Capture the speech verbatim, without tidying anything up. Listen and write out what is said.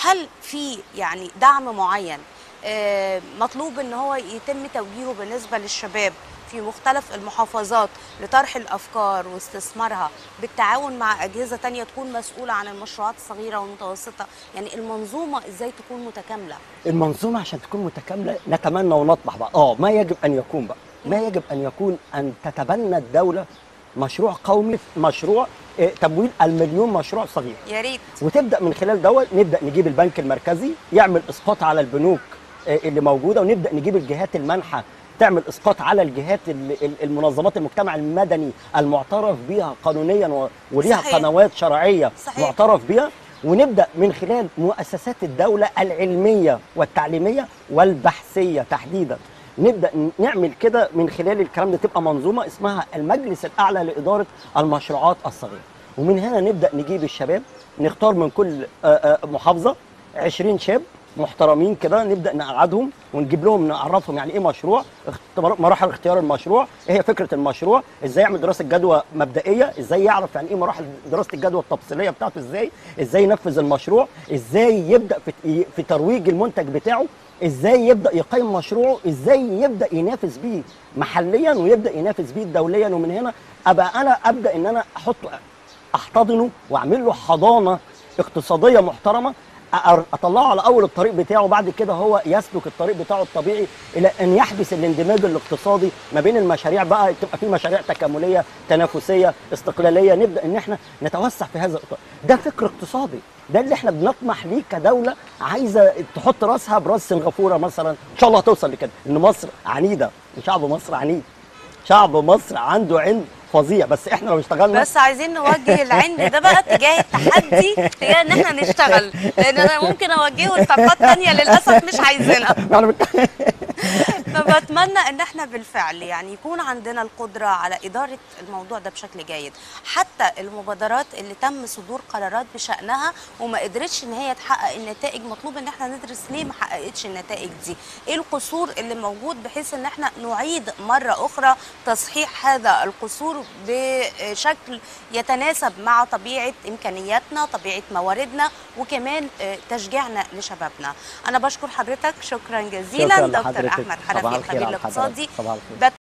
هل في يعني دعم معين مطلوب ان هو يتم توجيهه بالنسبه للشباب في مختلف المحافظات لطرح الافكار واستثمارها بالتعاون مع اجهزه تانية تكون مسؤوله عن المشروعات الصغيره والمتوسطه؟ يعني المنظومه ازاي تكون متكامله؟ المنظومه عشان تكون متكامله نتمنى ونطمح بقى اه ما يجب ان يكون بقى ما يجب ان يكون ان تتبنى الدوله مشروع قومي، مشروع تمويل المليون مشروع صغير. يا ريت. وتبدا من خلال دوت نبدا نجيب البنك المركزي يعمل اسقاط على البنوك اللي موجوده، ونبدا نجيب الجهات المانحه تعمل اسقاط على الجهات المنظمات المجتمع المدني المعترف بها قانونيا وليها قنوات شرعيه صحيح. معترف بها، ونبدا من خلال مؤسسات الدوله العلميه والتعليميه والبحثيه تحديدا نبدا نعمل كده من خلال الكلام ده، تبقى منظومه اسمها المجلس الاعلى لاداره المشروعات الصغيره. ومن هنا نبدا نجيب الشباب، نختار من كل محافظه عشرين شاب محترمين كده، نبدا نقعدهم ونجيب لهم نعرفهم يعني ايه مشروع، مراحل اختيار المشروع، ايه هي فكره المشروع، ازاي يعمل دراسه جدوى مبدئيه، ازاي يعرف يعني ايه مراحل دراسه الجدوى التفصيليه بتاعته، ازاي ازاي ينفذ المشروع، ازاي يبدا في في ترويج المنتج بتاعه، ازاي يبدا يقيم مشروعه، ازاي يبدا ينافس بيه محليا ويبدا ينافس بيه دوليا. ومن هنا ابقى انا ابدا ان انا احطه احتضنه واعمل له حضانه اقتصاديه محترمه، اطلعه على اول الطريق بتاعه، بعد كده هو يسلك الطريق بتاعه الطبيعي الى ان يحدث الاندماج الاقتصادي ما بين المشاريع، بقى تبقى في مشاريع تكامليه تنافسيه استقلاليه، نبدا ان احنا نتوسع في هذا الاطار. ده فكر اقتصادي، ده اللي احنا بنطمح ليه كدوله عايزه تحط راسها براس سنغافوره مثلا، ان شاء الله هتوصل لكده. ان مصر عنيده وشعب مصر عنيد، شعب مصر عنده عند فظيع، بس احنا لو اشتغلنا بس عايزين نوجه العند ده بقى تجاه التحدي، تجاه ان احنا نشتغل، لان انا ممكن اوجهه لطاقات ثانيه للاسف مش عايزينها. فبتمنى ان احنا بالفعل يعني يكون عندنا القدره على اداره الموضوع ده بشكل جيد، حتى المبادرات اللي تم صدور قرارات بشانها وما قدرتش ان هي تحقق النتائج، مطلوب ان احنا ندرس ليه ما حققتش النتائج دي، ايه القصور اللي موجود، بحيث ان احنا نعيد مره اخرى تصحيح هذا القصور بشكل يتناسب مع طبيعه امكانياتنا، طبيعه مواردنا، وكمان تشجيعنا لشبابنا. انا بشكر حضرتك شكرا جزيلا. شكرا دكتور احمد حنفي الخبير الاقتصادي.